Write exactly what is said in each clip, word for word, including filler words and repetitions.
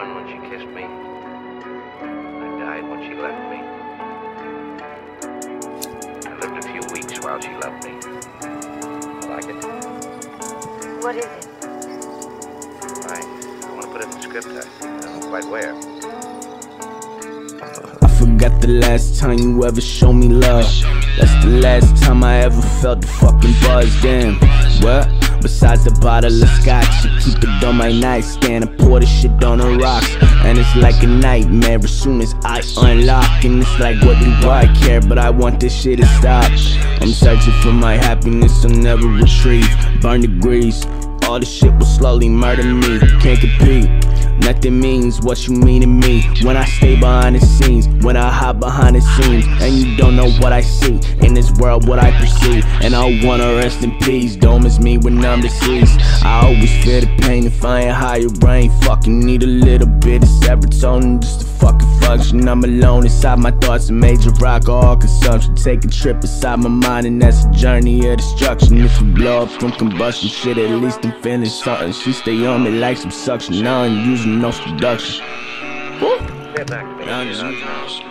one when she kissed me. I died when she left me. I lived a few weeks while she loved me. Like it? What is it? I, I want to put it in the script. I, I don't know quite where. I forgot the last time you ever showed me love. That's the last time I ever felt the fucking buzz. Damn, what? Besides the bottle of scotch, you keep it on my nightstand. I pour the shit on the rocks, and it's like a nightmare as soon as I unlock. And it's like, what do I care? But I want this shit to stop. I'm searching for my happiness, I'll never retrieve. Burn the grease, all the shit will slowly murder me. Can't compete. Nothing means what you mean to me when I stay behind the scenes, when I hide behind the scenes, and you don't know what I see in this world, what I perceive. And I wanna rest in peace. Don't miss me when I'm deceased. I always feel the pain if I ain't higher brain. Fucking need a little bit of serotonin just to fucking function. I'm alone inside my thoughts, a major alcohol consumption. Take a trip inside my mind, and that's a journey of destruction. If you blow up from combustion, shit, at least I'm feeling something. She stay on me like some suction. Now I'm using no seduction. Woo. Get back to me. Now I'm You know, using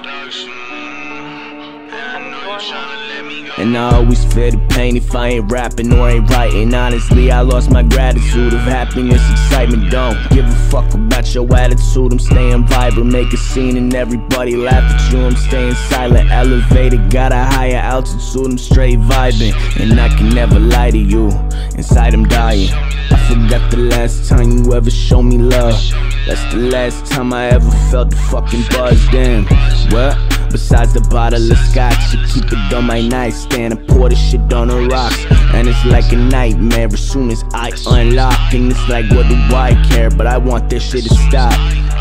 And I always feel the pain if I ain't rapping or ain't writing. Honestly, I lost my gratitude of happiness, excitement. Don't give a fuck about your attitude. I'm staying vibrant, make a scene and everybody laugh at you. I'm staying silent, elevated, got a higher altitude. I'm straight vibing, and I can never lie to you. Inside I'm dying. I forgot the last time you ever showed me love. That's the last time I ever felt the fucking buzz. Damn, what? Besides the bottle of scotch, you keep it on my nightstand. I pour the shit on the rocks, and it's like a nightmare as soon as I unlock. And it's like, what do I care? But I want this shit to stop.